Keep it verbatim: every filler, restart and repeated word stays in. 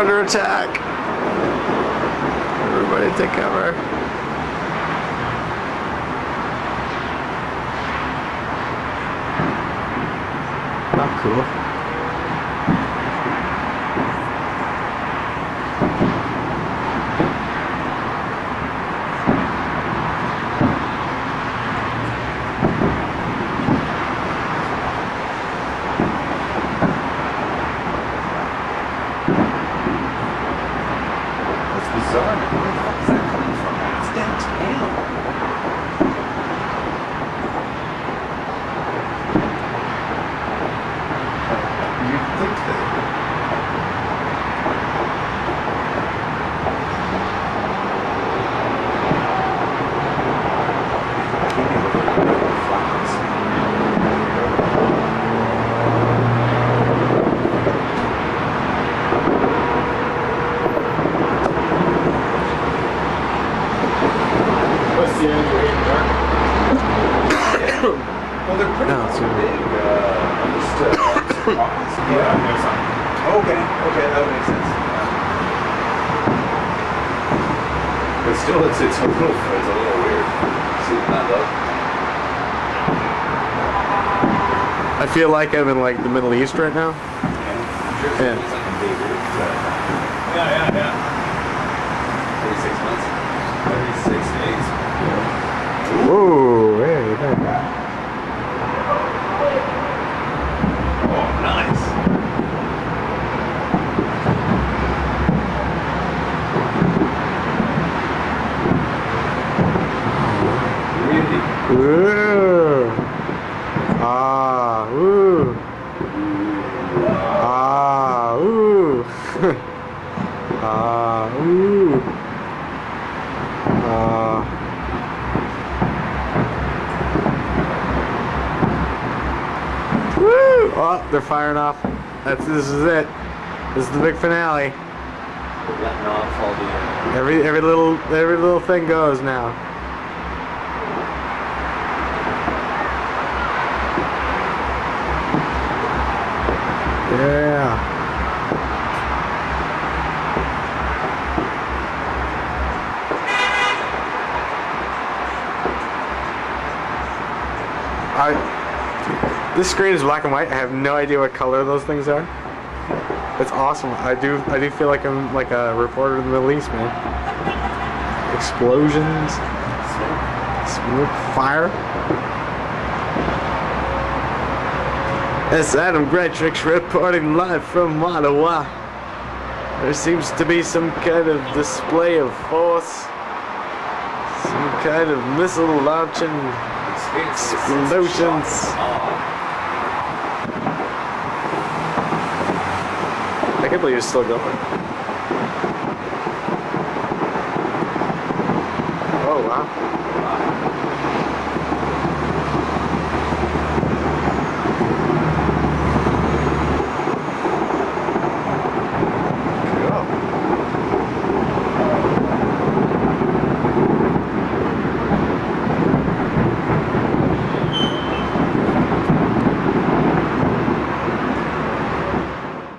under attack. Everybody take cover. Not cool. Bizarre. Where the fuck is that coming from? It's downtown. You'd think that. Well, they're pretty no, too big. Uh, just, uh, yeah, there's some. Okay, okay, that would make sense. But still, it's it's a little it's a little weird. See that though. I feel like I'm in like the Middle East right now. Yeah, I'm sure it's Yeah. like a baby. Yeah, yeah, yeah. Thirty-six months. Thirty-six days. Whoa, hey, there. Oh, nice. Really? Ooh. Ah, ooh. Ah, ooh. Ah, ooh. Ah. Woo! Oh, they're firing off. That's this is it. This is the big finale. Letting off all the. Uh, Every every little every little thing goes now. Yeah. I. This screen is black and white. I have no idea what color those things are. It's awesome. I do I do feel like I'm like a reporter in the Middle East, man. Explosions, smoke, fire. It's Adam Gretrix reporting live from Ottawa. There seems to be some kind of display of force. Some kind of missile launching explosions. I can't believe it's still going.